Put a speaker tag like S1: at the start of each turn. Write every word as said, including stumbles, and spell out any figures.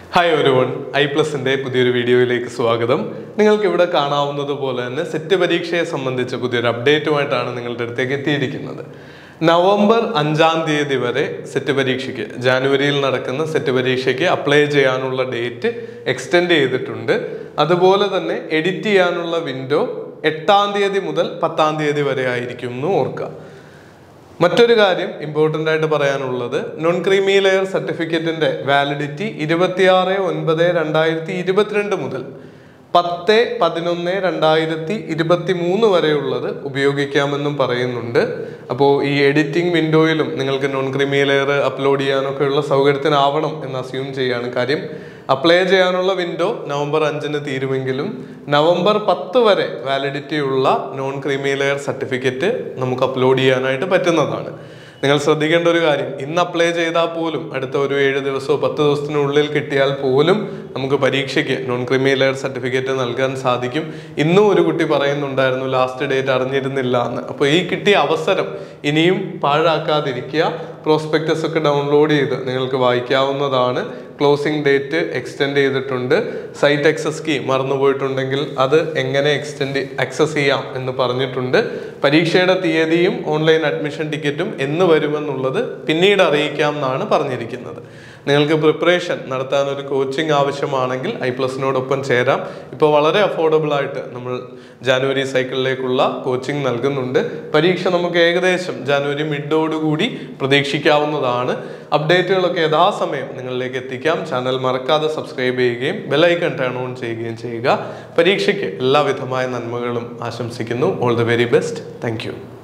S1: Hi everyone, iPlus in the പുതിയൊരു വീഡിയോയിലേക്ക് സ്വാഗതം. നിങ്ങൾക്ക് ഇവിടെ കാണാവുന്നതുപോലെ തന്നെ സെറ്റ് പരീക്ഷയെ സംബന്ധിച്ച പുതിയൊരു അപ്ഡേറ്റുമായിട്ടാണ് നിങ്ങളുടെ അടുത്തേക്ക് എത്തിയിരിക്കുന്നത്. നവംബർ അഞ്ചാം തീയതി വരെ സെറ്റ് പരീക്ഷയ്ക്ക് ജനുവരിയിൽ നടക്കുന്ന സെറ്റ് പരീക്ഷയ്ക്ക് അപ്ലൈ ചെയ്യാനുള്ള ഡേറ്റ് എക്സ്റ്റെൻഡ് ചെയ്തിട്ടുണ്ട്. അതുപോലെ തന്നെ എഡിറ്റ് ചെയ്യാനുള്ള വിൻഡോ എട്ടാം തീയതി മുതൽ പത്താം തീയതി വരെ ആയിരിക്കും എന്ന് ഓർക്കുക. മറ്റൊരു കാര്യം ഇമ്പോർട്ടൻ്റ് ആയിട്ട് പറയാനുള്ളത്, നോൺ ക്രീമി ലെയർ സർട്ടിഫിക്കറ്റിൻ്റെ വാലിഡിറ്റി ഇരുപത്തിയാറ് ഒൻപത് രണ്ടായിരത്തി ഇരുപത്തിരണ്ട് മുതൽ പത്ത് പതിനൊന്ന് രണ്ടായിരത്തി ഇരുപത്തി മൂന്ന് വരെയുള്ളത് ഉപയോഗിക്കാമെന്നും പറയുന്നുണ്ട്. അപ്പോൾ ഈ എഡിറ്റിംഗ് വിൻഡോയിലും നിങ്ങൾക്ക് നോൺ ക്രീമി ലെയർ അപ്ലോഡ് ചെയ്യാനൊക്കെയുള്ള സൗകര്യത്തിനാവണം എന്ന് അസ്യൂം ചെയ്യാണ്. കാര്യം അപ്ലൈ ചെയ്യാനുള്ള വിൻഡോ നവംബർ അഞ്ചിന് തീരുമെങ്കിലും നവംബർ പത്ത് വരെ വാലിഡിറ്റി ഉള്ള നോൺ ക്രീമി ലെയർ സർട്ടിഫിക്കറ്റ് നമുക്ക് അപ്ലോഡ് ചെയ്യാനായിട്ട് പറ്റുന്നതാണ്. നിങ്ങൾ ശ്രദ്ധിക്കേണ്ട ഒരു കാര്യം, ഇന്ന് അപ്ലൈ ചെയ്താൽ പോലും അടുത്ത ഒരു ഏഴ് ദിവസമോ പത്ത് ദിവസത്തിനുള്ളിൽ കിട്ടിയാൽ പോലും നമുക്ക് പരീക്ഷയ്ക്ക് നോൺ ക്രീമി ലെയർ സർട്ടിഫിക്കറ്റ് നൽകാൻ സാധിക്കും. ഇന്നും ഒരു കുട്ടി പറയുന്നുണ്ടായിരുന്നു ലാസ്റ്റ് ഡേറ്റ് അറിഞ്ഞിരുന്നില്ല എന്ന്. അപ്പോൾ ഈ കിട്ടിയ അവസരം ഇനിയും പാഴാക്കാതിരിക്കുക. പ്രോസ്പെക്ടസ് ഒക്കെ ഡൗൺലോഡ് ചെയ്ത് നിങ്ങൾക്ക് വായിക്കാവുന്നതാണ്. ക്ലോസിംഗ് ഡേറ്റ് എക്സ്റ്റെൻഡ് ചെയ്തിട്ടുണ്ട്. സൈറ്റ് ആക്സസ് കീ മറന്നുപോയിട്ടുണ്ടെങ്കിൽ അത് എങ്ങനെ എക്സ്റ്റെൻഡ് ആക്സസ് ചെയ്യാം എന്ന് പറഞ്ഞിട്ടുണ്ട്. പരീക്ഷയുടെ തീയതിയും ഓൺലൈൻ അഡ്മിഷൻ ടിക്കറ്റും എന്ന് വരുമെന്നുള്ളത് പിന്നീട് അറിയിക്കാം എന്നാണ് പറഞ്ഞിരിക്കുന്നത്. നിങ്ങൾക്ക് പ്രിപ്പറേഷൻ നടത്താൻ ഒരു കോച്ചിങ് ആവശ്യമാണെങ്കിൽ iPlusനോടൊപ്പം ചേരാം. ഇപ്പോൾ വളരെ അഫോർഡബിൾ ആയിട്ട് നമ്മൾ ജനുവരി സൈക്കിളിലേക്കുള്ള കോച്ചിങ് നൽകുന്നുണ്ട്. പരീക്ഷ നമുക്ക് ഏകദേശം ജനുവരി മിഡോടുകൂടി പ്രതീക്ഷിക്കാവുന്നതാണ്. അപ്ഡേറ്റുകളൊക്കെ യഥാസമയം നിങ്ങളിലേക്ക് എത്തിക്കാം. ചാനൽ മറക്കാതെ സബ്സ്ക്രൈബ് ചെയ്യുകയും ബെല്ലൈക്കൺ ടേൺ ഓൺ ചെയ്യുകയും ചെയ്യുക. പരീക്ഷയ്ക്ക് എല്ലാവിധമായ നന്മകളും ആശംസിക്കുന്നു. All the very best. Thank U.